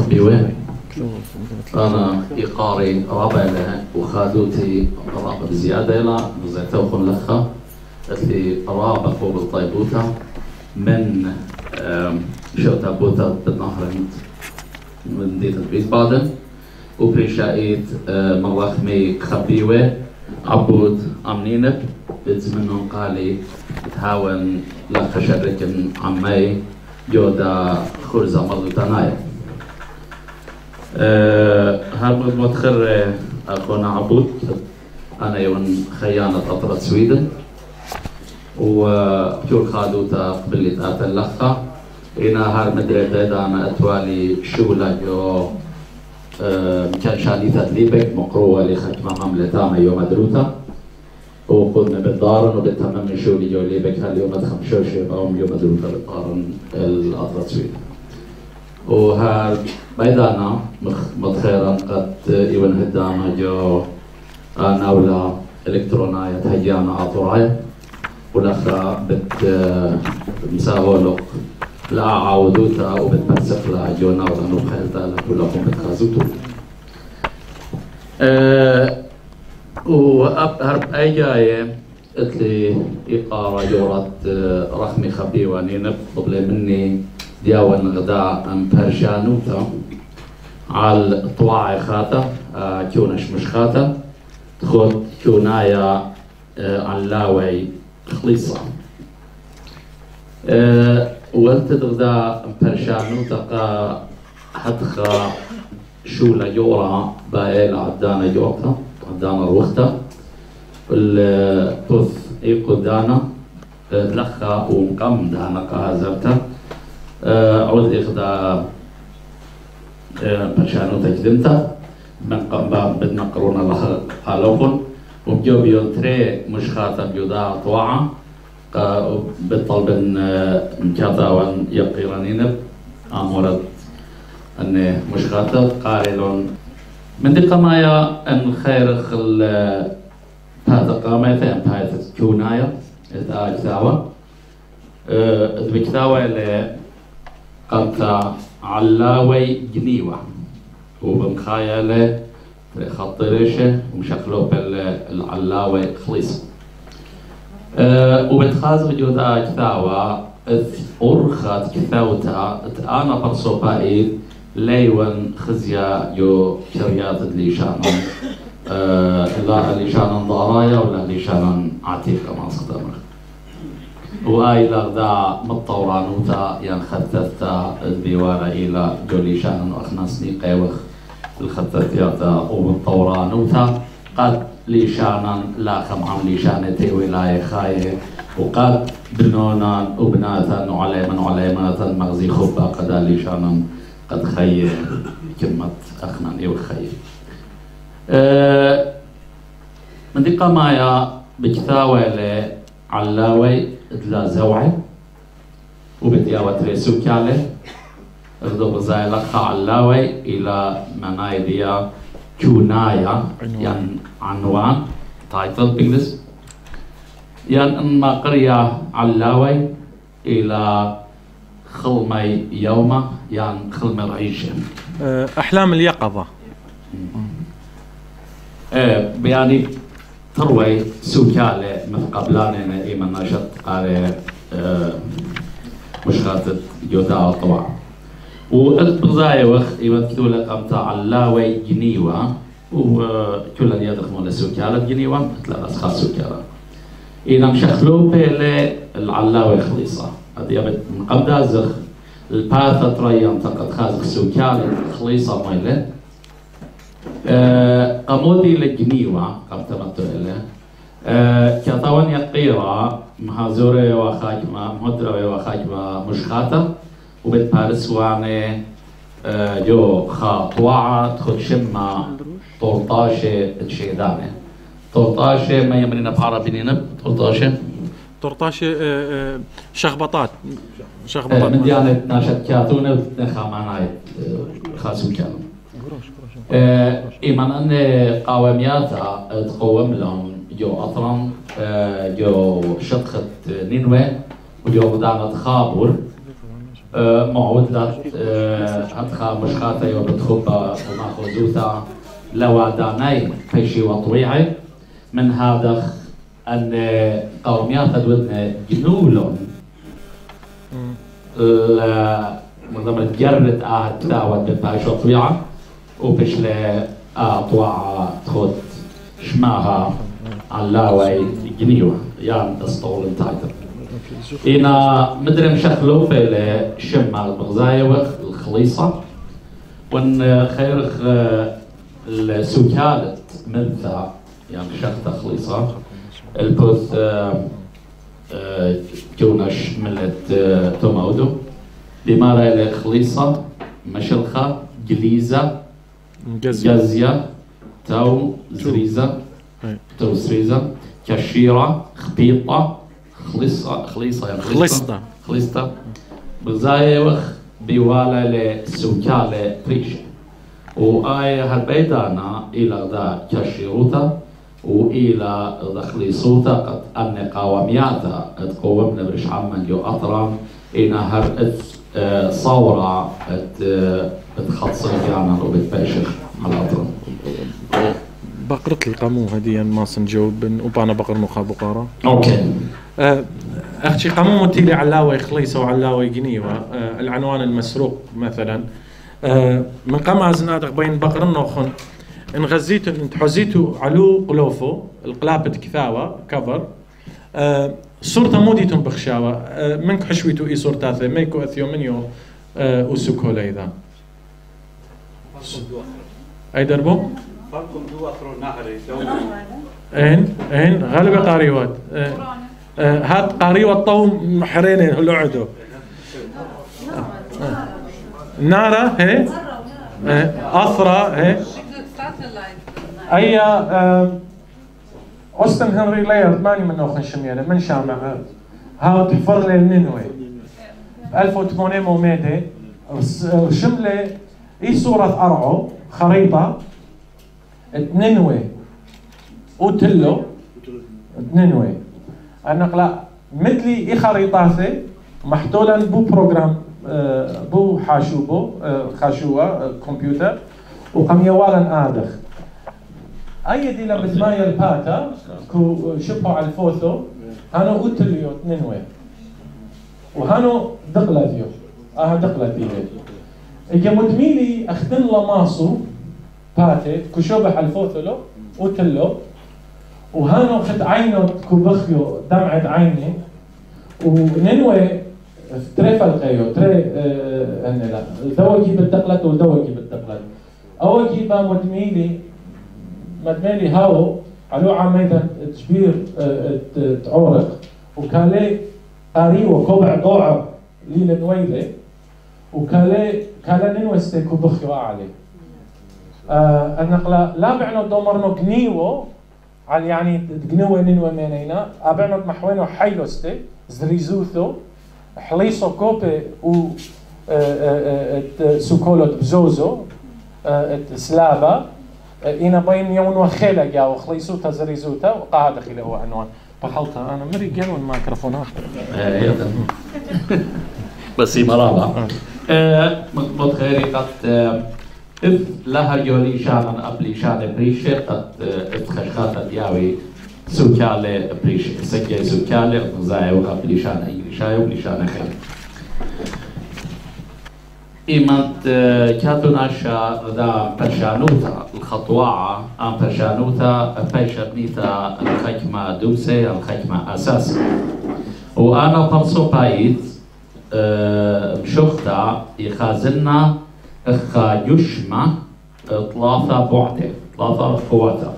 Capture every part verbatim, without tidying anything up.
خبيوة. أنا إقاري رابع له وخادوتي رابع بزيادة لا نزعتوكم لخا اللي رابع فوق الطيبوتا من شوتا بوتا بالنهر من ديت البيت بعدن وبريشايت مراخمي خبيوة عبود أمنينب بزمنهم قالي تهاون لخا شركن عمي جودا خرزة مرضو تنايا. أه هرمد متخر أخونا عبود أنا يون خيانة أطرة سويدن وبتور خادوتا قبل تآت اللخة إنا هرمد ريدا أنا أتوالي شغلة جو أه كان شانيتا ليبك مقروة لختمة مملتانا يوم دروتا وقلنا بالدارن وبالتمام من شغلي جو ليبك هاليوم خمشوش يوم يوم دروتا بالدارن الأطرة سويدن وهار بيدانا متخيرا قد يون هدانا جو ناولا إلكتروناية تهجانا أطورايا ولخا بت مساولق لا عودوتا وبتمسك لا جو ناولا نبخيرتا لكلهم بتخازوتو أه وهرب أي جاية قلتلي إقارة جورت رخمي خبيواني نبطل مني دياون غداء ام برشانوتا على طواعي خاتا آه كونش مش خاتا تخوت كونايا آه علاوي خليصة آه وانت غداء ام برشانوتا قا حدخا شولا جورا بايل عدانا جورتا عدانا الوقتا البث ايقو دانا آه لخا ومقام دانا قازرتا عود إخدا برشانو تجدمتا من قبل بدنا قرونا لها قالوكن وبجو بيون تري مش خاتم جدا طوعة بالطلب ان كاتا وان يقيرانين امورت ان مش خاتم قارلون من دي قمايا ان خير خل هذا قامية ان هاي كونايا اذا اجتاوى اذا بكتاوى قمت علاوي جنيوة وبمخايلة خطيرشة ومشكلو بالعلاوي خليص أه وبتخاز جودا كثاوة أرخت كثاوتا أنا برصو بايد ليون خزيا جو شريات الليشان أه لا الليشان ضارايا ولا الليشان عتيقة ما صدمر وآي لغدا متطورانوتا ين خطتتا الديوارة إلى جوليشان وأخناسني قيوخ الخطتياتا ومتطورانوتا قد ليشانا لا خمعام ليشانتي ولاية خاية وقد بنونا وبناتا وعليما وعليماتا مغزي خبا قد ليشانا قد خي كلمة أخناني وخي أه من دي قمايا بكتاوة علاوي ادلا زوعي وبدياوة تريسو كالي اغدو بزاي لقا علاوي الى منايديا كونايا يعني عنوان تايتل بإنجلس يعني انما قرية علاوي الى خلمي يومه يعني خلمي رعيشة احلام اليقظة ايه يعني تروي سوكالة مثل قبلاننا إيمان نشط على أه مش خاطر جودا طبعا وقلت بزاي وخ إيمان كتولة قمت علاوي جنيوة وكلن يدخلون لسوكالة جنيوة مثل الأسخاص سوكالة إذا مشخلو بيلي العلاوي خليصة هذه يبت من قبل زخ الباثة تريم تقد خازق سوكالة خليصة ميلة أه قمودي لجنيوة قمت متوئلة أه كطوان يقيرا مهازوري وخاجمة مهدروي وخاجمة مشخاتة وبيت بارس واني أه جو خاطوعة تخد شمة طرطاشة تشيدانة طرطاشة ما يمرين بحارة بنينب طرطاشة طرطاشة أه شخبطات شخبطات أه من ديانة ناشد كاتونة وتنخى معناي خاسو كانوا آه إيمان أن قوامياتا تقوم لهم جو أطرم آه جو شطخة نينوى وجو بدانة خابور معودة أدخى مشخاتة يوم بتخبى وماخوزوتا لواداني فيشي وطويعي من هذا أن قوميات ودنا جنولون منظمة جرد آه تلاوة بفايش وطويعة وفيش ل أطوع تخد شماها علاوي جنيوة يعني تسطول انتايتر إنا مدري مشخلو في الشمع البغزايوة الخليصة وان خير السوكالة منثى يعني شخطة خليصة البوث جونش ملت تومودو بمارا الخليصة مشلخة جليزة جزية تو زريزة تو زريزة كشيرة خبيطة خليصة خليصة يعني خليصة خليصة بزايوخ بيوالا لسوكالة بريشة وآي هالبيدانا إلى ذا كشيروتا وإلى ذا خليصوتا قد أن قوامياتا تقومنا برش عمان جو أطرام إنا هر صورة تخصص يعني وبتباشر على أطرام بقرة القامو هديا ما سنجاوب وبانا بقر نخا بقارة. اوكي. أه اختي قامو متيلي علاوي خليصة وعلاوي جنيوة أه العنوان المسروق مثلا أه من قام زنادق بين بقر النوخن ان غزيتو ان تحوزيتو علو قلوفو القلابة كثاوة كفر أه صورته موديتم بخشاوة أه منك حشويتو اي صورتاثي ميكو اثيو منيو أه وسوكو ليذا. اي دربو؟ فرقم دو أثرو نهري إن إن غالبا قاريوات هات قاريوات طو محرين لعدو نارا هي أثرى هي أي أوستن هنري لايرد ماني من نوخن شميانة من شامع ها تحفر لي النينوي ألف وثمانمائة شملة إي صورة أرعو خريطة نينوي وتلو نينوي النقلة مثلي إي خريطاثي محتولا بو بروجرام بو حاشوبو خاشوة كمبيوتر وقم يوالا آدخ أي دي لبزمايا الباتا كو شبهو على الفوثو هانو أوتليو نينوي وهانو دقلتيو آها دقلتيو إجا مدميلي أخدن لماسو باتي كشوبح الفوثلو وتلو وهانو خد عينو كوبخيو دمعت عيني وننوي تري فلقيو تري اه هنلا دوجي بالدقلت ودوجي بالدقلت اوجي با مدميلي مدميلي هاو علو عميدا تشبير اه تعورق وكالي قاريو كوبع ضوعه لي لنويله وكالي كالا ننوستي كوبخيو عليه آه النقلة لا بعنو دومرنو جنيو على يعني جنوة ننوى مينينا أبعنو محوينو حيلوستي زريزوثو حليسو كوبي و سوكولو بزوزو سلابا إنا بين يونو خيلا جاو خليسوتا زريزوتا وقاعد خيلا هو عنوان بحلتها أنا مري جنو الميكروفونات بس مرابا مضبوط خيري قد إذ لها جولي شانا أبلي شانا بريشة قد اتخشخات دياوي سوكالي بريشة سجي سوكالي وزاي وقبلي شانا إيلي شاي وبلي شانا خير إيمانت كاتو ناشا دا برشانوتا الخطواعة أم برشانوتا بيشرنيتا الخكمة دوسي الخكمة أساس وأنا برسو بايت مشوختا يخازلنا اخا يشمع ثلاثة بعده ثلاثة قواتا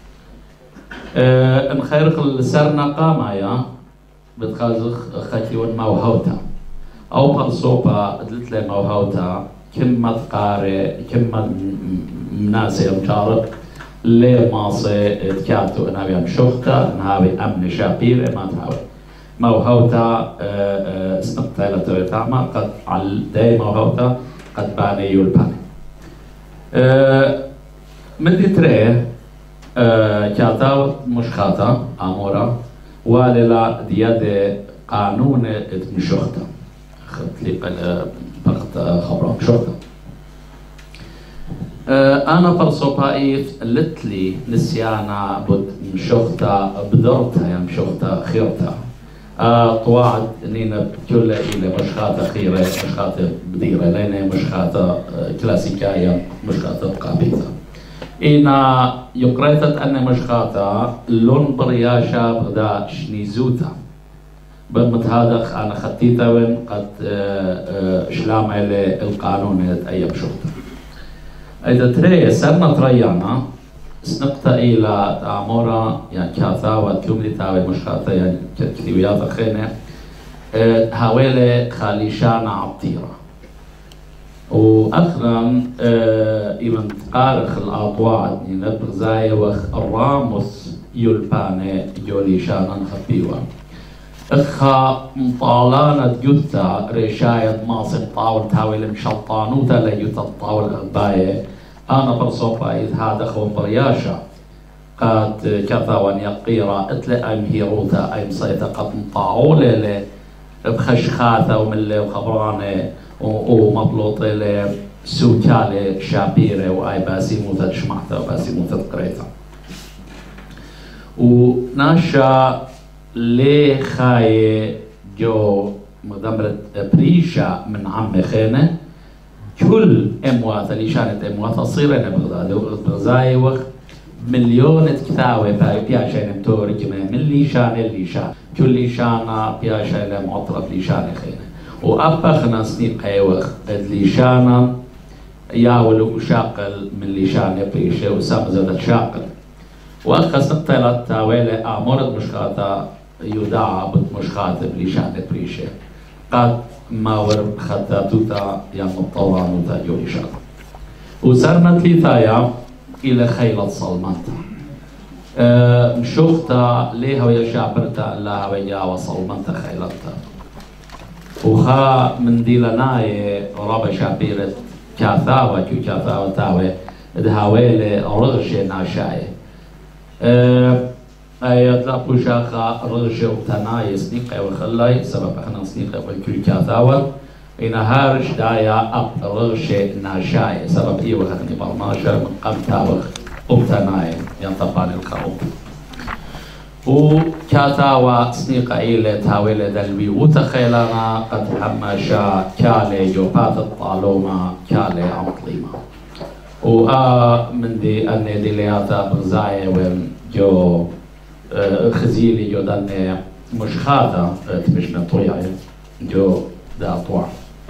اه ان خيرق السرنا قامايا بتخازخ خاتيون موهوتا او برصوبا دلت لي موهوتا كم تقاري كم مناسي مشارك لي ماصي تكاتو انابي مشوختا انابي امن شابير ما تهاوي موهوتا سنقطة لتويتاما قد على داي موهوتا قد باني يولباني أه مدي تريه أه كاتاو مشخاتا امورا واللا دياد قانون مشوختا خدت لي بقت خبران شرطة أنا برصوبايت لتلي نسيانا بد مشوختا بدرتها يعني مشوختا خيرتا طوعد نينا كل إلى مشخاتة خيرة مشخاتة بديرة لأنها مشخاتة كلاسيكية مشخاتة قابيتة إنا يقرأتت أن مشخاتة لون برياشة بغدا شنيزوتا بمتهادخ أنا خطيتا وين قد شلام على القانون أي مشوختا إذا تري سرنا تريانا سنقطة إلى تعمورا يعني كاثا وتلومي تاوي مشخاتة يعني كتيويات خينة هاويلة خاليشانا عطيرة وأخرا إيمن تقارخ الأطواد نبغ زاي وخ الراموس يلباني جوليشانا خبيوة اخا مطالانة جثة رشاية ماصب طاول تاوي المشطانوتا لجثة الطاول الغباية أنا برصوبايد هذا خو برياشة قد كثاوان يقيرا اتلا أم هيروتا أي مصيتا قد مطاعولة ل بخشخاثة وملي وخبرانة ومبلوطة ل سوكالة شابيرة وأي باسي موتا تشمعتا وباسي موتا تقريتا وناشا ليه خاي جو مدمرة بريشة من عم خينة كل اموات اللي شانت اموات تصير انا بغداد بغزاي وقت مليون كتاوي بياشا نمتور جمع من اللي شان اللي شان كل شانا بياشا لمعطرة اللي شان خينة وأبخنا سنيق ايوخ اللي شانا ياولو شاقل من اللي شان بريشة وسام زادت شاقل وأخذ نقطة تاويلة أعمرت مشخاتا يدعى بمشخات بليشان بريشة قد ما ورب خطاتوتا يعني مطورانوتا جوليشان وصرنا ثلاثايا إلى خيلة صلمانتا أه مشوختا ليها ويا شعبرتا لها ويا وصلمانتا خيلتا وخا من ديلاناي رابا شعبيرة كاثاوة كو كاثاوة تاوي دهاويلي رغشي ناشاي أه أيات لا بوشاخا رغشة وتناي سنيقة وخلاي سبب احنا سنيقة والكل كاثاوة إن هارش دايا أب رغشة ناشاي سبب إيه وخني برماشة من قم تاوخ وتناي ينطبان الخروب وكاثاوة سنيقة إلى تاويلة دلبي وتخيلنا قد حماشا كالي جوبات الطالومة كالي عمطليمة وآ من دي أني ديلياتا بغزاية وين جو خزيلي جو داني مشخاتا تبشنا طويعي جو دا طوع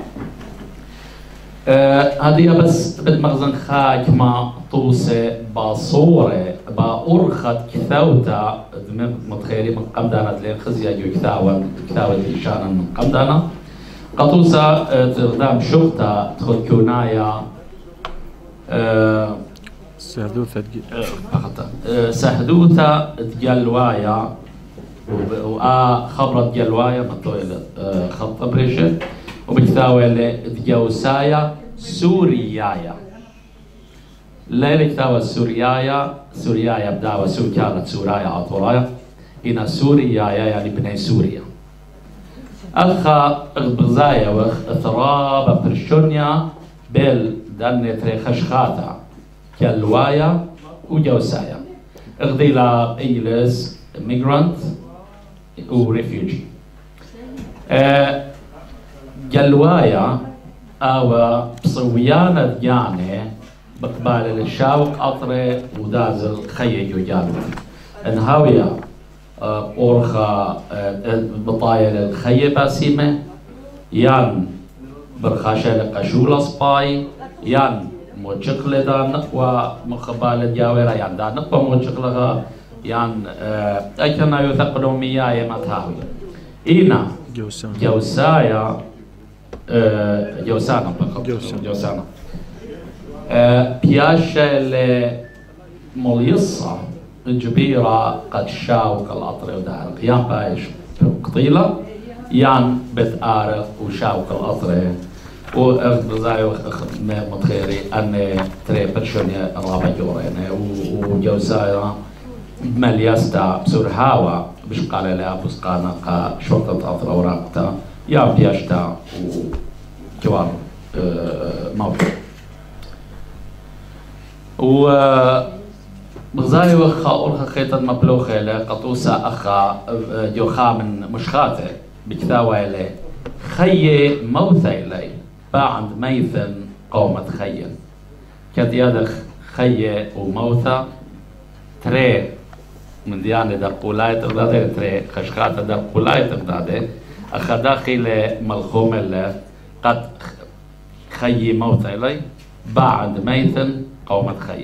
هذه بس بالمغزن خاك ما طوسة باصورة بأرخت كثاوتا متخيلي من قمدانة لين خزيا جو كثاوة كثاوة ديشانا من قمدانة قطوسة تغدام شوختا تخد كونايا سهدوثة سهدوثة تجلوايا وآ خبرت جلوايا مطويلة خط بريشة وبكتاويلة تجوسايا سوريايا ليلة كتاوة سوريايا سوريايا بداوة سو كانت سورايا عطورايا إن سوريايا يعني بني سوريا أخا بغزايا وخ ثرابة برشونيا بيل داني تري خشخاتا جلوايا وجوسايا اغدي لا إنجليز ميغرانت وريفيوجي أه جلوايا أو بصويانا ديانة بقبال الشاوق أطري ودازل خيج وجابت انهاويا أه أورخا أه بطايا الخي باسيمة يان برخاشة لقشولة سباي يان موشقلة دا نقوى مقبال الجاورة يان دا نقوى موشقلة يان أكنا يثقلوا مياي متاوي إينا جوسان جوسايا جوسانا جوسانا بياشا المليصة الجبيرة قد شاوق الأطر ودارق يان بايش قطيلة يان بتآرق وشاوق الأطر وزاي متخيري أن تري برشونيا رابع جورين وجوسايا ملياستا بسور هاوا بش قال لها بسقانا قا شرطة أطر وراقتا يا بيشتا وكوار موت و بغزاي وخا أورخا خيطة مبلوخة لقطوسة أخا جوخا من مشخاتة بكتاوة إلي خي موثة إلي بعد ميثن قومة خي كد يدخ خي وموثة تري من ديانة دقولاي تقدادة تري خشخاتة دقولاي تقدادة أخا داخل ملخوم إلي قد خي موثة إلي بعد ميثن قومة خي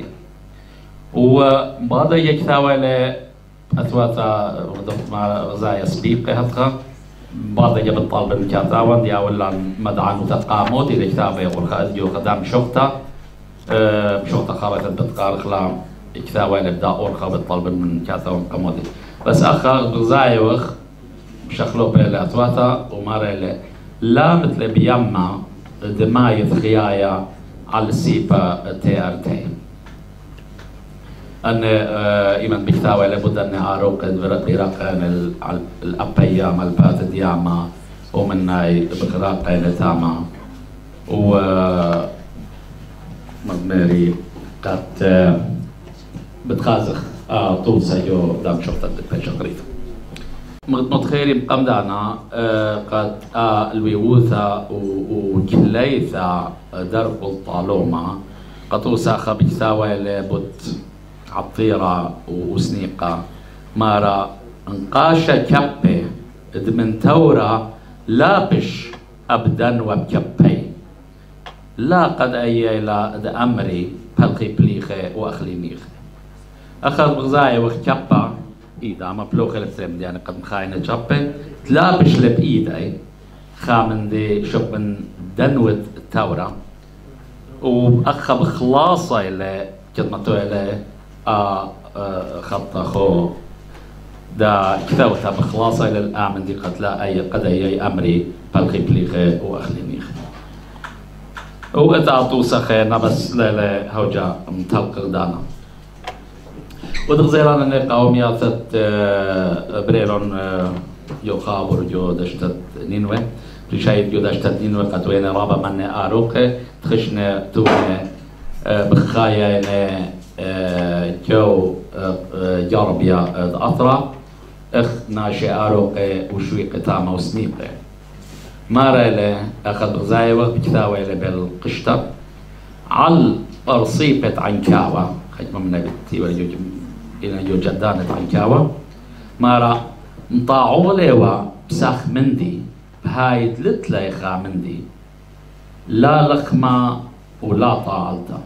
وبعد يكتاوى ل أثواتا مع غزايا سبيقة هتخا بعد يجب الطالب المكاتاوان دي أولا مدعان وتقاموت إذا كتابة يقول خاديو خدام شوكتا شوكتا خارطة بتقار خلام كتاوى لبدا أورخا بالطالب المكاتاوان قاموتي بس أخا غزايا وخ بشخلو بيلي أثواتا وماري لا مثل بيما دماية خيايا على السيبا تي ار تي أن إيمان بكتاوى لابد أن أروق برقان الأبيا مالبات دياما ومن ناي بقراقين تاما و مدمري قد بتخازخ طول سيو دام شرطة بشغريف متخيري مقام دانا قد الويوثا وكليثا درب الطالوما قد وساخة بكتاوى لابد عطيرة وسنيقة مارا انقاشة كبة من تورا لابش أبدا وبكبي لا قد أي لا دا أمري بلقي بليخة وأخلي ميخة أخذ بغزاية وكبة إيدا ما بلوخة لبترم يعني قد مخاينة كبة تلابش لب إيداي خامن دي شوف من دنوة التورا وأخذ بخلاصة إلي كتمتو إلي آه آه خط خو دا كثوتها بخلاصة إلى الآمن دي قد لا أي قد أي أمري بلقي بليخة وأخلي ميخة وإتعطو سخينا بس لا هوجا متلق دانا ودغزيرانا نقاوم ياثت آه بريرون آه يو خابر جو دشتت نينوه رشايد جو دشتت نينوه قد وين رابا من آروكه تخشنا تونا آه بخايا جو جاربيا أطرا إخ ناشي أروقة وشويقة تامة وسنيقة مارا له أخذ غزايوة بكتاوة له بالقشطة على أرصيبة عنكاوة خجمة من نبتي ولا يوجد إلى يوجد جدانة عنكاوة مارا مطاعو له بساخ مندي بهاي دلت له يخا مندي لا لخمة ولا طاعلتا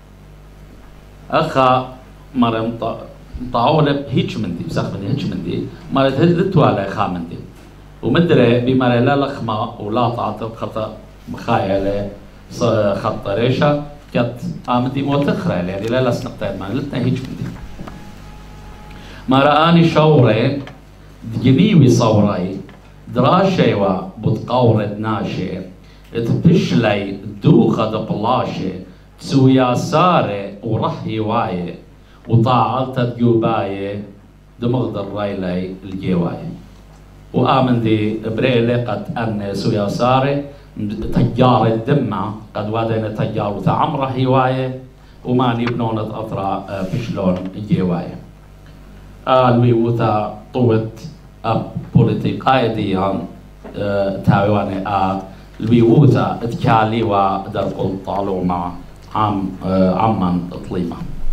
أخا مرة مطاعولة هيج مندي بسخ مندي هيج مندي مرة هدلتوا على خا مندي ومدري بمرة لا لخمة ولا طاعت خطأ مخايلة خط ريشة كت آمدي موتخرة يعني لا لس نقطة ما لتنا هيج مندي مرة أني شوري دجنيوي صوري دراشة وبتقورد ناشي تبشلي دوخة دبلاشة تسويا سارة ورحي واي وطاعلت تجوباية دمغد الرايلي الجواية وآمن دي بريلي قد أن سويا سارة تجار الدمة قد وادنا تجار وتعمر هواية وماني بنونة أطرا بشلون الجواية الوي وتا طوت أب بوليتيقاي ديان تاواني آ الوي وتا اتكالي ودرق الطالومة عم عمان طليمة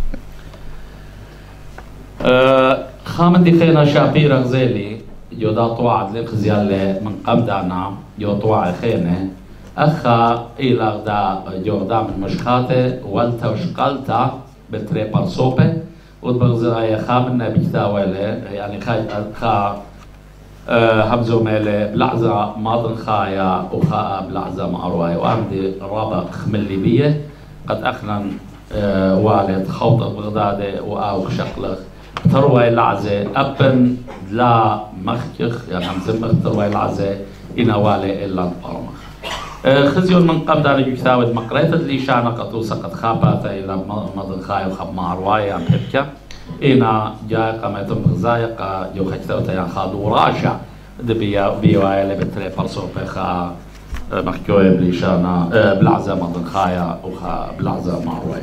خامن دي خينا شابير غزيلي يودا طوعد لك زيالة من قمدانا يو طوع خينة أخا إلى دا جودا من مشخاتة والتا وشقالتا بتري برصوبة وتبغزي خامن بكتاوالة يعني خا خا همزو ميلي بلعزة ماضن خايا وخاء بلعزة معرواي وعندي رابع خملي بيه قد أخنن آه والد خوط بغداد وآو شقلخ تروي العزة أبن لا مخيخ يعني همزم تروي العزة إنا والي إلا نقرمخ آه خزيون من قبل داري بكتاود مقريتة اللي شانا قطوسة قد خابات إلى مضن خايا وخب معرواي عم بحكا إنا جاء قمتم بغزايقة جو خجتوتا يعني خادو راشا دبيا بيوا اللي بتري برسو بخا مخكوي بليشانا بلعزة مضن خايا وخا بلعزة معروي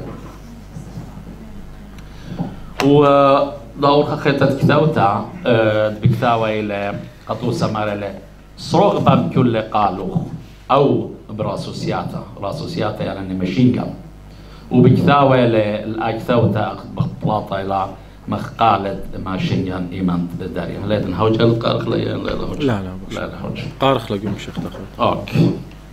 و دور خيطة كتاوتا بكتاوي إلى قطو سمار إلى صرغ بام كل قالوخ أو براسوسياتا راسوسياتا يعني ماشين قام وبكتاوي إلى الأكتاوتا بطلاطة إلى مخقالة ماشين إيمان داري هلا نهوج القارخ لا لا لا لا لا لا هوج قارخ لا قوم شيخ تاخذ أوكي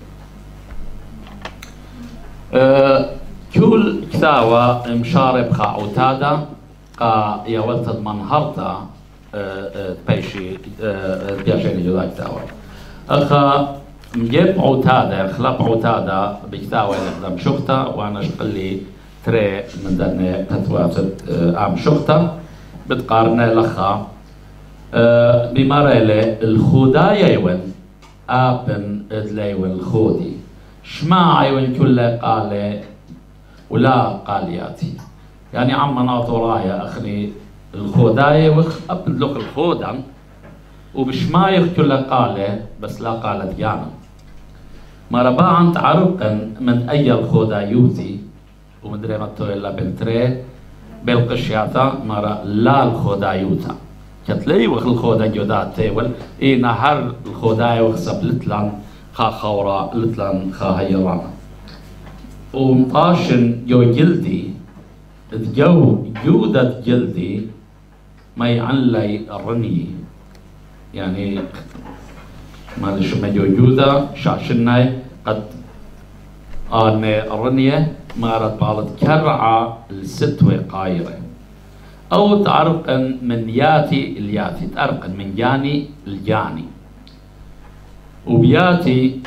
أه كل كتاوة مشارب خا عتادة قا يولتد منهرتا بيشي بياشيني جدا كتاوة أخا مجيب عتادة خلاب عتادة بكتاوة اللي شختا وأنا شقلي تري من دني تتوافد عام شختا بتقارنه لخا بمرالة الخودايا يون آبن ادليون الخودي شما يون كل قالة ولا قالياتي يعني عم ناطرايا أخني الخودايا وخ أبن لك الخودان وبشمايخ كل قالة بس لا قالة ديانا مربعا تعرقا من أي الخودايوتي ومدري ما تقول إلا بنتري بالقشياتا مرة لا الخودايوتا كتلي وخ الخودايوتا تيول إي نهر الخوداي وخسب لتلان خا خورا لتلان خا هيرانا ومطاشن جو جلدي جو جودة جلدي ما يعنلي الرني يعني ما ادري شو ما جو جودة شاشناي قد آن الرنية مارت بعض كرعة الستوي قايرة أو تعرقا من ياتي الياتي تعرقا من جاني الجاني وبياتي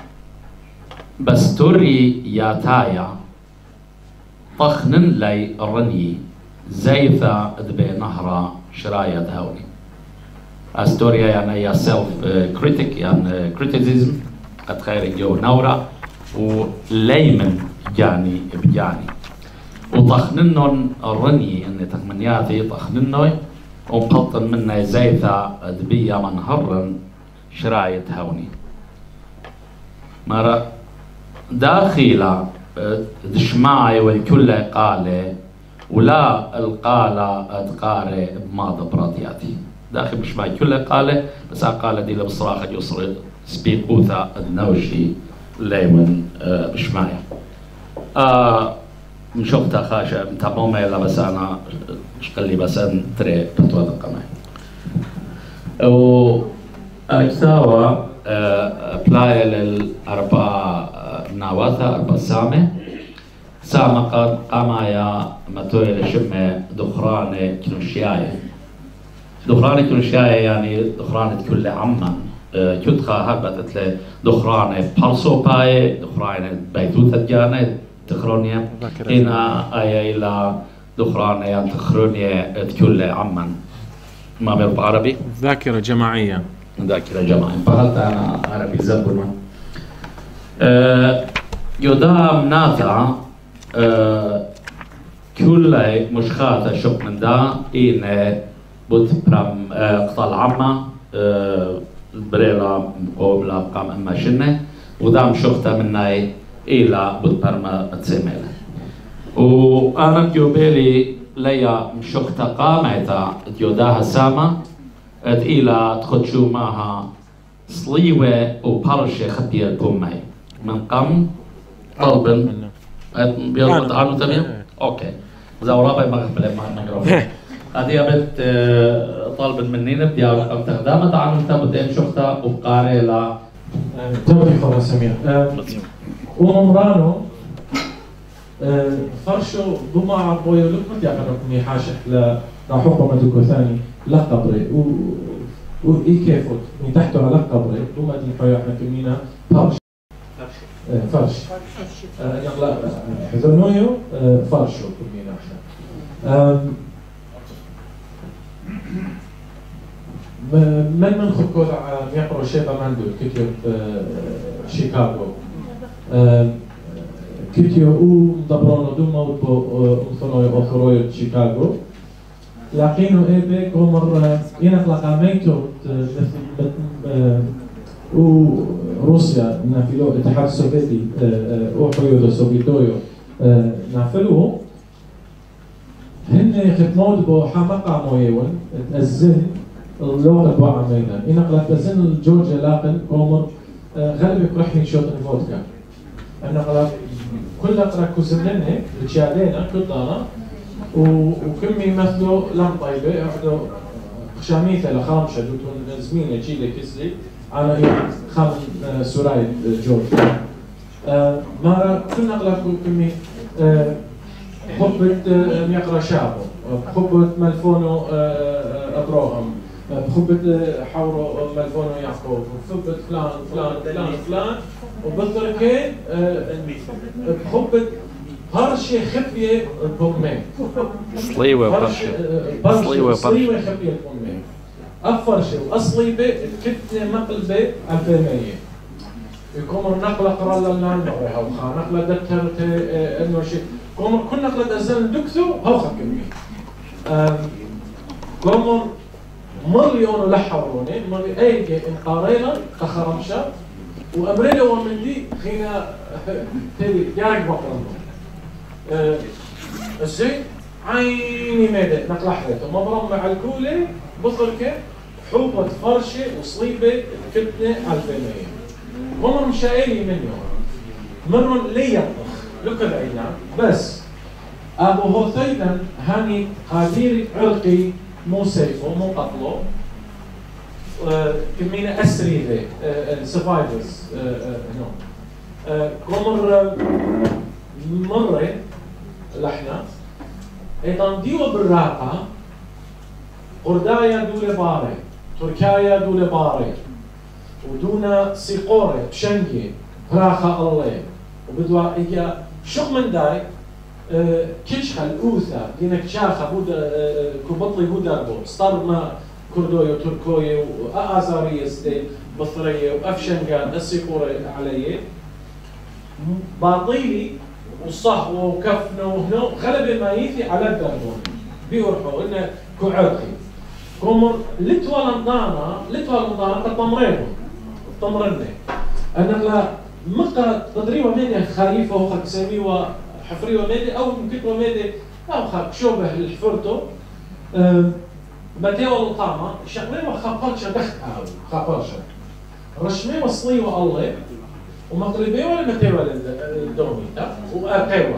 بستوري ياتايا طخنن لي الرني زيثا دبي نهرة شراية دهوني استوريا يعني يا سيلف كريتيك يعني كريتيزم قد خير جو نورا وليمن جاني بجاني وطخننن الرني ان تخمنياتي طخننوي ومقطن منا زيثا دبيا منهرن شراية هوني مرة داخلة دشماعي والكل قالة ولا القالة تقاري بماضي برادياتي داخل بشماعي كل قالة بس قالة دي لبصراخة يصر سبيقوثا النوشي ليمن بشماعي آه مشوفتا خاشة متابعوما يلا بس أنا شقلي بس أن تري بتوضى قماي و أكساوا بلاي للأربع ناواتا أربع سامة سامة قد قامايا متوي لشمة دخرانة كنوشياية دخرانة كنوشياية يعني دخرانة كل عمان كتخا هبتت له دخرانة بارسو باي دخرانة بيتوتة جانة تخرونيا هنا آية إلى دخرانة يعني تخرونيا كل عمان ما بيرب عربي ذاكرة جماعية ذاكرة جماعية فقلت أنا عربي زبنا أه يدام ناتا أه كل مشخاطة شوك من دا إن بوت برام أه قطع العامة أه بريلا قوبلا قام أما شنة ودام شوكتا مناي إلى بوت برما تسميلة وأنا بيوبيلي ليا مشوكتا قامتا ديوداها ساما إلى تخدشو معها صليوة وبرشة خبير بومي من قم طلبا بيضبط عنه تمام؟ اوكي زورابي ما قبل ما نقرا هذه قبلت طالبا مني بدي ارقم تقدامت عنه تبدأ شفتها وبقاري لا توفي خلاص سمير ومرانو فرشو ضمع بويا لقمت يا قربني حاشح لا حكم مدوكو ثاني لا قبري و وإيه كيفوت من تحته على قبري ضمع دي حياة احنا كمينا فرش فرش يلا حزنويو فرشو كمينا احنا من من خبكوت يقرأ شيبا ماندو كتير شيكاغو كتير او مدبرانو دوما وطنوي أخروي شيكاغو لاقينو ايبي كومر ينق لقاميتو وروسيا نافلو الاتحاد السوفيتي او حيودو سوفيتويو نافلوه هن ختمود بو حمقا مويون تأزن اللغة بو عمينا إنق لتأزن الجورجيا لاقن كومر غالبا يقرحني شوط الفودكا إنق كل أقرأ كوزننه بتشالينا كلنا وكم يمثلوا لم طيبة يعدوا خشاميثة لخامشة دوتون زمينة جيلة كسلي على خام سوراي جورج مرة كنا أغلب كمي حبة يقرأ شعبه حبة ملفونو أبراهام حبة حورو ملفونو يعقوب حبة فلان فلان فلان فلان وبالتركين حبة برشة خبية بومين صليوة برشة برشة صليوة خبية بومين أفرشة وأصليبة الكتنة مقلبة ألفينية يكون نقلة قرار لنا نوعها وخا نقلة دكترت إنه شيء كومر كل نقلة أزل دكتو هوخا كمية كومر مليون لحوروني مليون أي إن قارينا تخرمشة وأمريكا ومندي خينا تلي يارك بقرنه الزين عيني ميدة نقلة حريته مبرم مع الكولة بطركة حوبة فرشة وصليبة كتنة ألفينية ممر مشايلي منه مرن لي يطبخ لك العينة بس أبو هوثيدا هاني قادير عرقي مو سيفه مو قتله كمينة أسري ذي السفايفرز هنا كمر مرة لحنا ايضا ديو بالراقة قردايا دولة باري تركايا دولة باري ودونا سيقورة بشنجي براخة الله وبدوا إيجا شق من داي اه كشخة الأوثى دينك شاخة بود اه كوبطلي بودربو ستارما كردوية وتركوية وآزارية ستي بطرية وأفشنجان السيقورة عليه باطيلي وصحوه وكفنه وهنا غلب ما يثي على الدربون بيورحوا إنه كعرقي كومر لتوا لندانا لتوا لندانا كطمرينهم طمرني أنا لا مقا تدريبه ميدي خريفة وخك سميوة حفريوة ميدي أو مكتوة ميدي أو خك شوبه الحفرتو متى والطعمة شغلين وخابرشة دخت أو خابرشة رشمي وصليوة الله ومقلبي ولا متى ولا الدوميتا وقيوة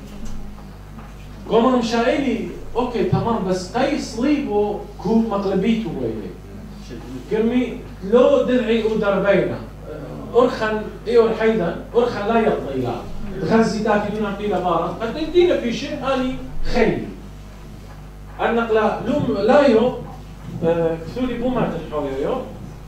كومر مشايلي أوكي تمام بس قي صليبه كوب مقلبيته ويلي كرمي لو درعي ودربينا أرخن إيور حيدا أرخن لا يطلي لا تغزي تاكي دون قيلة بارا قد يدينا في شيء أني خيلي النقلة لوم لا يو كثولي بومات الحوية يو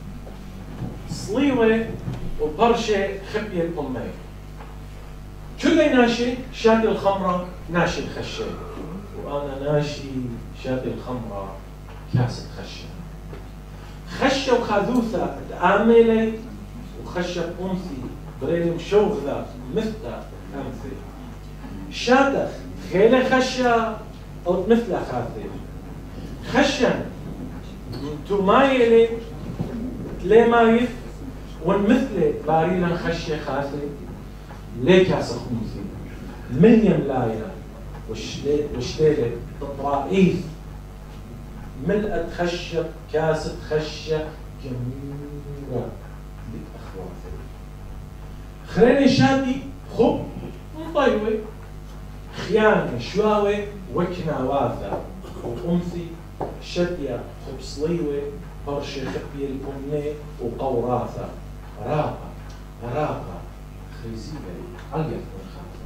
صليوة وبرشة خبية الأمي كل ناشي شاتي الخمرة ناشي الخشة وأنا ناشي شاتي الخمرة كاسة خشة خشة وخاذوثة عاملة وخشة أنثي بريلي مشوغذة مثل أنثي شاتخ خيلة خشة أو مثل خاثي خشة تمايلة تلي مايف والمثل باريلا خشة خاثي ليه كاسة خمسي مليم لايا وشليلة تطرائيف ملأت خشة كاسة خشة جميلة للأخوات خليني شادي خب مطيوة خيانة شواوة وكناواثة وأمثي شدية خب صليوة برشة خبية الأمنة وقوراثة راقة راقة خيزية علية والخاطة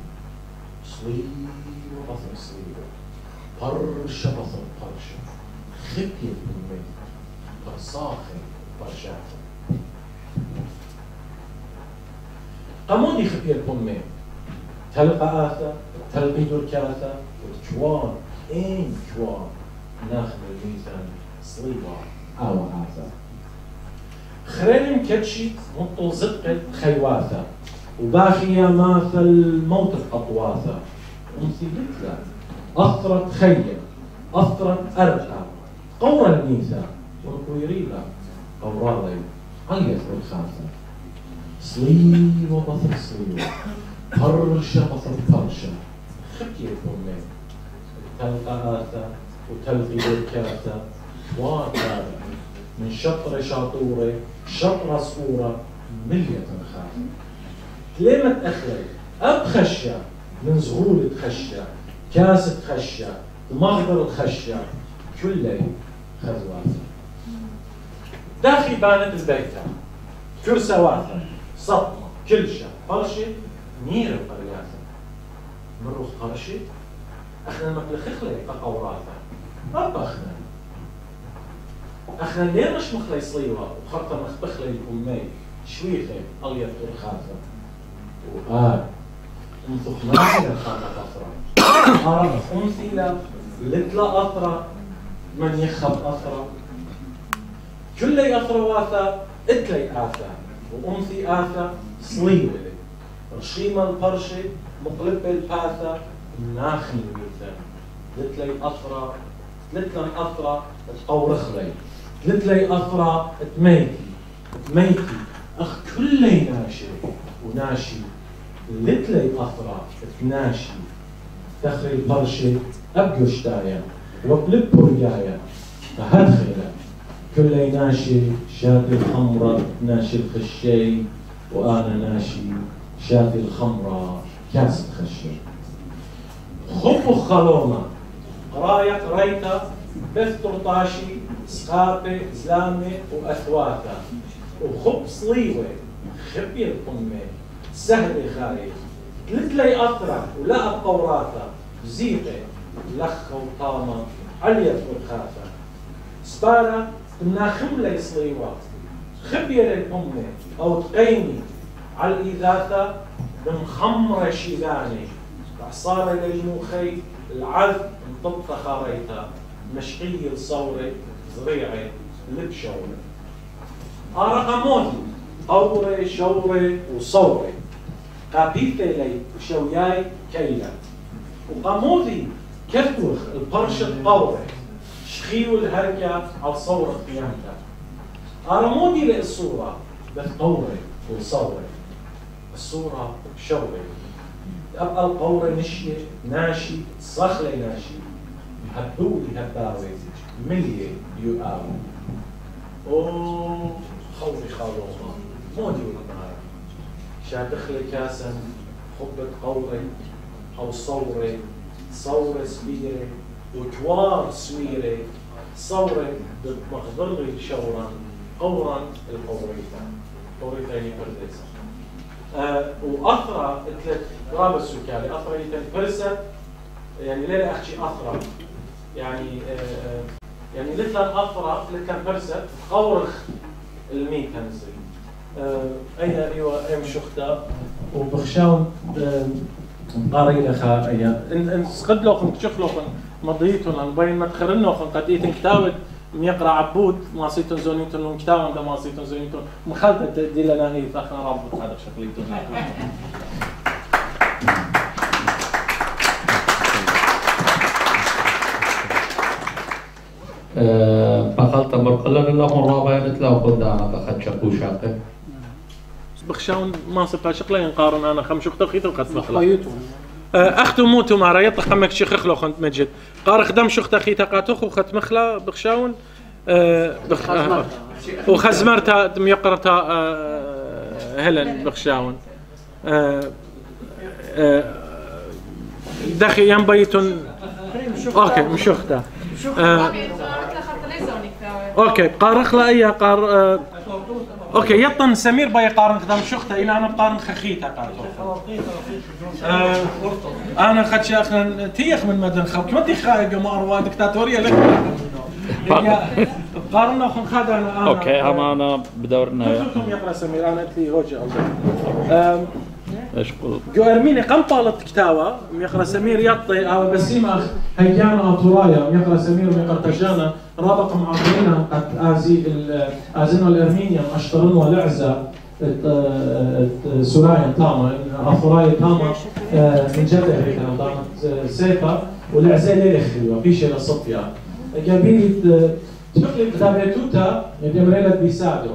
صليوة بطن صليوة برشة بطن برشة خبية الأمنة برصاخة برشاثة قمودي خبية الأمنة تلقى آثة تلقي دركاثة وتجوان إين جوان ناخذ الميزان صليوة أو آثة خرين مكتشي مطل زقة خيواثة وباخية ماثل موت القطواثة أمثي مثل أثرت خية أثرا أرقى قورا الميثا ورقويريلا قورالي عيت بالخاصة صليب وبطل صليب برشا بطل برشا خبية أمي تلقى آثا وتلقي بركاتا واتا من شطرة شاطورة شطرة صورة ملية خاصة تليمة أخلي أبخشة من زغولة خشة كاسة خشة مغبرة خشة كلي خزواتها داخل بانت البيتة كرسواتها سطمة كلشة فرشة نير القرياتها مروخ قرشة أخنا المكلخخلي قوراتها أبخنا أخنا ليه مش مخلي صليوة وخرطة مخبخلي الأمي شويخة أليت ترخاتها وآه انفخ ناحية الخاتة أثرة أعرف أمثلة لتلا أثرة من يخب أثرة كلي أثرواثا اتلي آثا وأمثي آثا صليوة رشيمة البرشة مقلبة الباثا ناخي الميثا لتلي أثرة لتلن أثرة تقورخلي لتلي أثرة تميتي تميتي أخ كلي ناشي وناشي لتلي أثرة تناشي تخري البرشة أبجوشتايا وبلب برجايا فهدخلة كلي ناشي شاتي الخمرة ناشي الخشي وأنا ناشي شاتي الخمرة كاسة خشي خب خلومة قراية قريتا بثطرطاشي سقابة زلامة وأثواتا وخب صليوة خبي القمة سهل خايف تلتلي أثرة ولا الطوراتا زيغة لخة وطامة علية والخافة سبارة تناخم لي صليوة خبية للأمة أو تقيمي على الإذاثة بمخمرة شيلاني عصارة للموخي العذب انطبطة خاريتا مشقية الصورة زريعة لبشورة أرقموتي أورة شورة وصورة قابيتي لي وشوياي كيلا وقاموذي كفتوخ البرشة قورة شخيو الهركة على صورة قيامتها أرمودي للصورة بس قورة وصورة الصورة شورة أبقى القورة نشية ناشي صخلة ناشي هبولي هباوي ملية يقاوي أوه خوفي خالوما مودي والنهار شادخلي كاسا خبة قورة أو صورة صورة سبيرة وجوار سويرة صورة بمخضري شورا قورا القوريتا قوريتين بردسة آه وأثرى ثلاث رابع سكالي أثرى يتن برسة يعني ليه أحكي أثرى يعني آه يعني لتلن أثرى لتلن برسة قورخ الميت هنزري آه أين أيوة أم شختا وبخشاون آه قاري لخا أيام إن إن سقد لوخن تشوف لوخن مضيتون عن بين ما تخرن لوخن قد إيتن كتاود ميقرأ عبود ما صيتون زونيتون ومكتاون ده ما صيتون زونيتون مخالدة دي لنا هي فاخنا رابط هذا شكليتون بخلت مرقلن اللهم رابع مثله قدانا بخد شقو شاقه بخشاون ما صبها شقلا ينقارن أنا خم شقتا خيط وقت مخلا أختو موتو مع ريط خمك شيخ لو خنت مجد قار خدم شقتا خيتا قاتوخ وخت مخلا بخشاون بخ وخزمرتا ميقرتا هلن بخشاون دخي ينبيتون اوكي مشختا اوكي قارخ لا اي قار اوكي يطن سمير باي قارن خدام شخته الى انا بقارن خخيته قاتو آه انا خد شاخن تيخ من مدن خب ما تي خايق ما اروا دكتاتوريه لك قارنا خن خد انا اوكي هم انا بدورنا كلكم يقرا سمير انا قلت لي هوجه الله ايش قلت جو ارميني قم طالت كتاوه يقرا سمير يطي او بسيمه هيانا طرايا يقرا سمير ويقرا تجانا رابق معطينا قد ازي ازنوا الارمينيا اشطرن والعزه سورايا تاما أفراي تاما من جدة هيك أنا تاما سيفا والعزال ليه خلوا فيش إلى صفيا قبيل تقلي تابعتوتا يدمريلا بيساعدو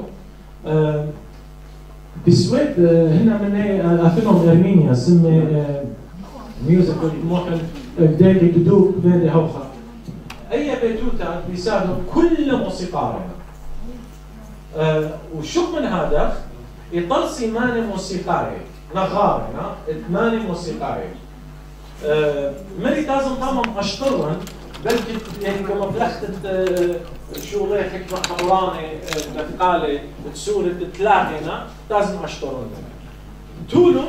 بالسويد هنا من أفلام أرمينيا سمي ميوزيكال ممكن بداية يدوب بين هوخا أي بيتوتا بيساعدوا كل موسيقارنا أه وشو من هذا يضل سيماني موسيقاري نغارنا ثمانية موسيقاري أه مري لازم طبعا اشطرن بلكي يعني كما بلخت شو غير حكمة حوراني بثقالي بسورة تلاقينا لازم اشطرن تولو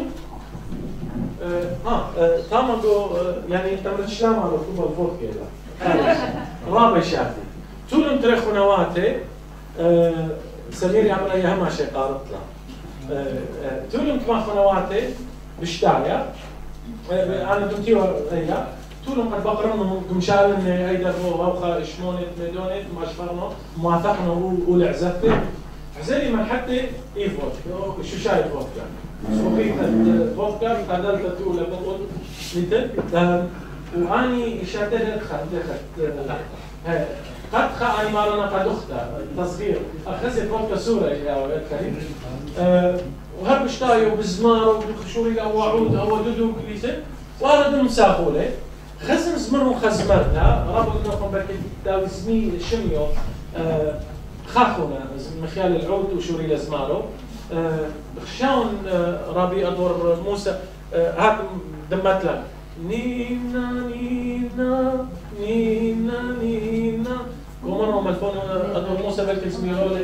اه طبعا يعني تمرت شلام على طول الفوق كده رابع شافي تولو تريخو نواتي سمير يعمل ايها ما شيء قارط له تولم كما خنواتي بشتايا انا دمتيو هيا تولم قد بقرن مشال ان هيدا روخا شمونت ميدونت ما شفرنا موافقنا والعزفه عزالي من حتى ايفوت شو شايف فودكا صوفيت فودكا قدرت تقول بقول لتل واني شاتلت خدت قد خا أنا مرنا قد أخته تصغير أخذت فوق سورة يا ولد كريم أه وهرب اشتاي وبزمار وبخشوري أو عود أو دودو كليسة وأرد المساقولة خزم زمر وخزمرتها رابط نقوم بكي داوزمي شميو أه خاخونا مخيال العود وشوري لزمارو أه بخشاون أه رابي أدور موسى أه هات دمت لك نينا نينا نينا نينا كمان ملفون أدور موسى بلكي زميرالي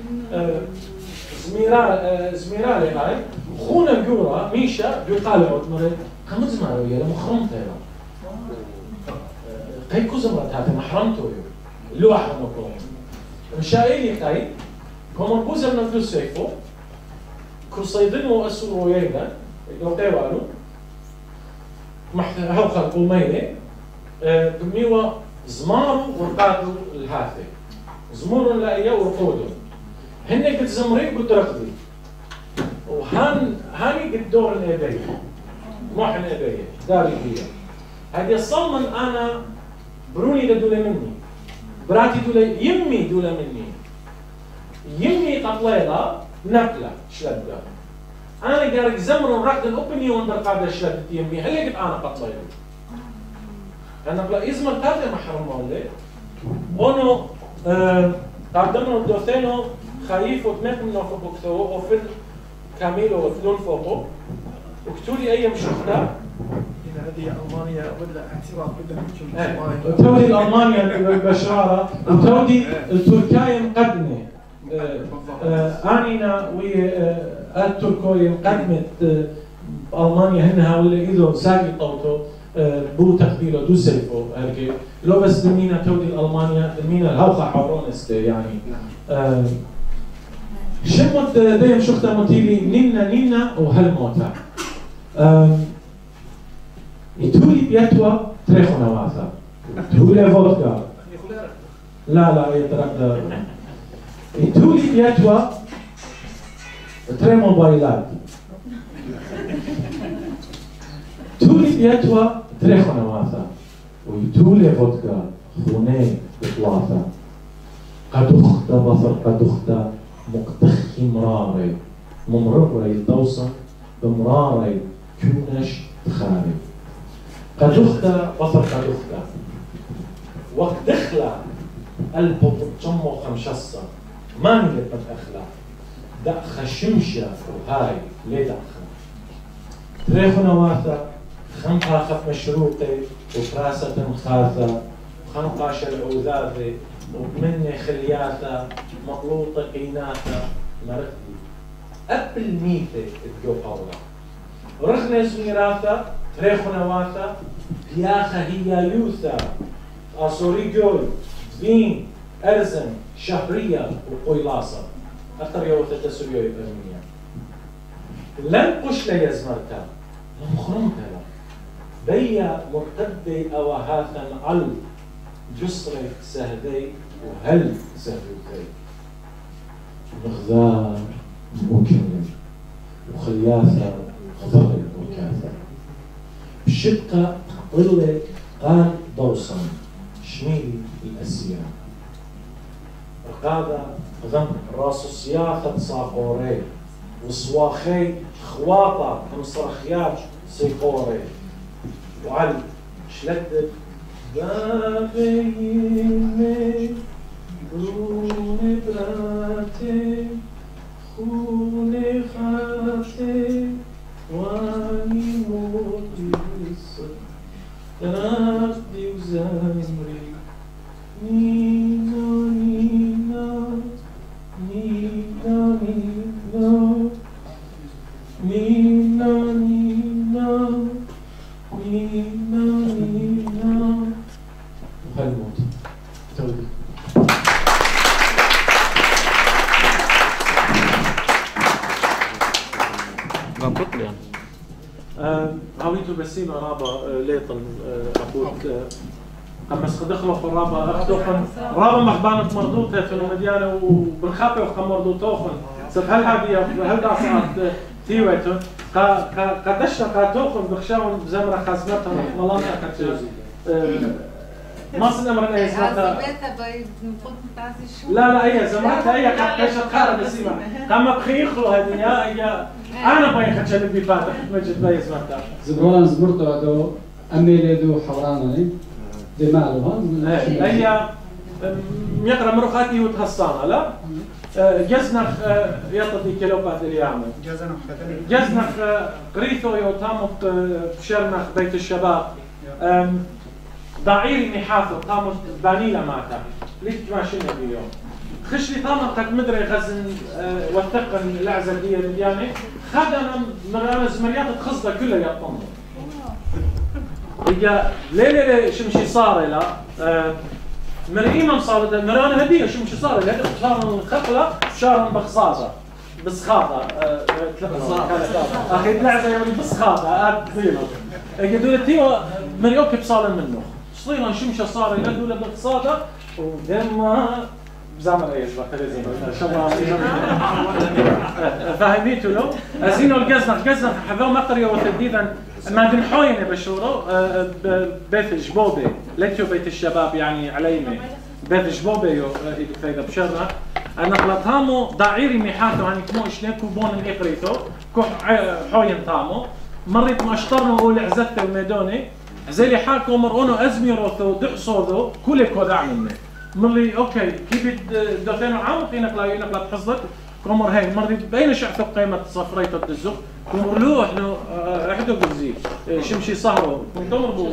زميرالي زميرالي هاي خونا الجورا ميشا بيقال عود مرة خمس زمارو يلا مخرمته يلا كيكو زمرت هذا محرمته يلا لوحة مكروه مشايلي كاي كمان بوزر نفلو سيفو كرصيدنو أسورو يلا يقولوا والو محتاج هو خلق الميلة دميوا زمارو ورقادو الهاتي زمورن لاقيا ورقودو هن قد زمري قد رقدي وهان هاني قد دور الابيه موح الابيه داري هي هذه الصمن انا بروني دوله مني براتي دوله يمي دوله مني يمي قبليلا نقله شلبه انا قارق زمر رقد الاوبني وندر قاعده شلبت يمي هل قد انا قبليلا أنا بلا إزمر تابع محرم مولي أنو قدمنا الدوثينو خايف وتنك منه في بوكتو وفي كاميلو وثلون فوقه وكتولي أي مشوختا هنا هذه ألمانيا ولا اعتراف بدها تودي الألمانيا بالبشارة وتودي التركيا مقدمة آنينا والتركيا مقدمة ألمانيا هنها ولا إذا ساقي طوتو بو تقبيله دو سيفو هركي لو بس دمينا تودي ألمانيا دمينا الهوخة حورونست يعني أه شمت دايم شختا متيلي نينا نينا وهالموتا أه يتولي بيتوا تريخو نواثا تولي فودكا لا لا يترقد يتولي بيتوا تري موبايلات تولي بيتوا تريخو نواثا ويتولي فودكا خوني بطلاثا قد اخت بصر قد اخت مقتخي مراري ممرر يتوصل بمراري كونش تخاري قد اخت بصر قد اخت وقت دخلة قلبه بتجمع خمشصة ما نقدر أخلا دأخ شمشة وهاي ليه دأخ تريخو نواثا خنقة خف مشروطي وفراسة خاثة خنقاش العوذاذي وبمني خلياثة مطلوطة كيناثة مرتي قبل ميتة تجو قولا رخنة زميراثة تريخو نواثة بياخة هي يوثة أصوري جوي دين أرزن شهرية وقويلاصة أكثر يوثة تسوريو يفهمية لن قش لي يزمرتها مخرمتها بيا مرتدي أو هاثا على جسري سهدي وهل سهدي مغذار ممكن ياسر ضغط وكاسر بشقة طلة قال دوصن شميلي الأسيرة رقادة غم راس السياخة صاقوري وصواخي خواطة مصرخيات سيقوري وعلي شلدت بابيني دوني براتي خوني خاتي واني موتي بالصدق تنافدي وزمري نينا نينا نينا نينا نينا نينا نينا نينا وهالموت تودي منطق لي آه، هاويتو بسيمة رابا آه، ليطن آه، أخوك آه، قمس خدخلو في الرابا أخدوخن رابا مخبانة مردوطة في المديانة وبنخافي وخم مردوطوخن سف هل هذه هل داسات تيويتون قدشتا قاتوخن بخشاون بزمرة خزمتها ملانة كتوزي ما سنمر أي زمرة لا لا أي زمرة أي كتشت خارج بسيمة قام بخيخلو هذه يا أنا باي خدشة اللي فاتح مجد باي زمرة زبران زبرتو دو أميلي دو حوراني دمالها هي يقرا مروخاتي وتهصانا لا جزنخ يطدي كيلو بعد اليوم جزنخ جزنخ قريثو يوتامط بشرنخ بيت الشباب ضعيري محاثو تامط بانيلا ماتا ليش ماشينا اليوم خش لي طامط قد مدري غزن وثقن العزة دي يعني خد انا مرة زمريات تخصده كلها يا طمو هي ليه ليه شمشي صار لا مريم صار مرانه هديه شمشي صار لا صار خقله شارن بخصاصه بسخاطه اخي العزة يقول بسخاطه اديله يقولوا تيو مريوك بصال منه صينا شمشي صار لا دوله بخصاطه ودم زعما يسبق لازم فهميتوا له ازينو الجزنق جزنق حذو مقريه وتديدا ما بنحوينه بشورو بيت جبوبي لتيو بيت الشباب يعني عليمه بيت جبوبي فايده بشرنا انا قلتامو ضعيري ميحاتو هاني كمو اشنيكو بون اقريتو كو حوين تامو مريت ما اشطرنو اول عزته الميدوني زي حاكو مرونو ازميروثو دحصودو كل كود اعملنا ملي اوكي كيف دوتين عام في نقله نقله تحصلك كمر هاي مري بين شعث قيمه صفريته الدزق كمر له احنا احدو قزي شمشي صهرو كمر بو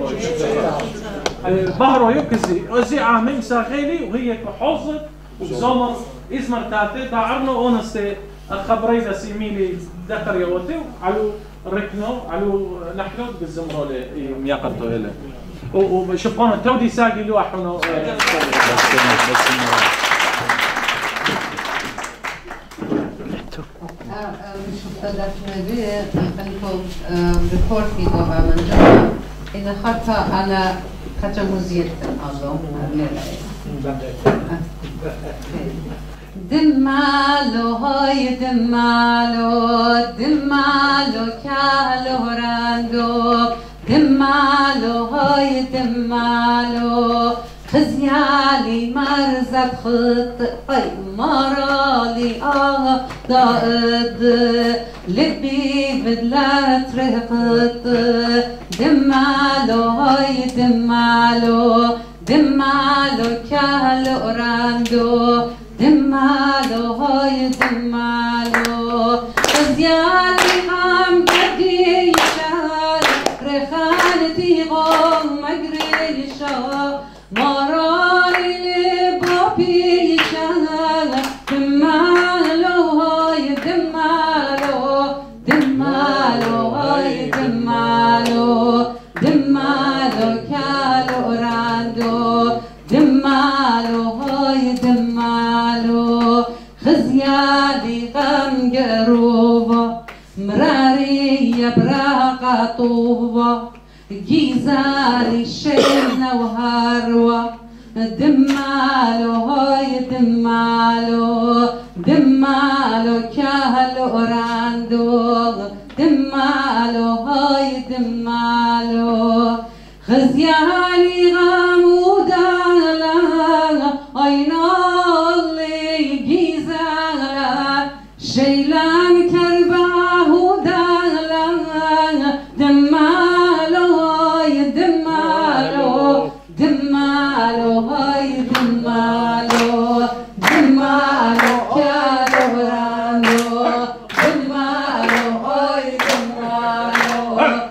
بهرو يكزي ازي عامين ساخيلي وهي حوصت وزمر اسمر تاعتي تعرنو اونستي الخبري ذا سيميلي ذكر يوتي علو ركنو علو نحلو بالزمرو لي مياقتو هلا وشوفون التودي ساقي لوح هنا ريبورت في دوبا من جوا إذا خطأ أنا خطأ مزيد الله دمالو هاي دمالو دمالو كالو راندو دمالو هاي دمالو خزيالي مرزت خط اي مرالي اه ضائد لبي بدلا ترهقت دمالو هاي دمالو دمالو كالو راندو دمالو هاي دمالو خزيالي عم بدي رخانتي غم مجري الشهر مراري لبابي الشهر دمالو هاي دمالو دمالو هاي دمالو دمالو كالو راندو دمالو هاي دمالو خزيالي غم قروبة مراري براقة طوبة جيزالي شينا وهروة دمالو هاي دمالو دمالو كهلو رندو دمالو هاي دمالو خزياني غمودا عينا اللي جيزالا شيلان كرباه دالا دمالو هاي دمالو دمالو هاي دمالو دمالو كالو راندو دمالو هاي دمالو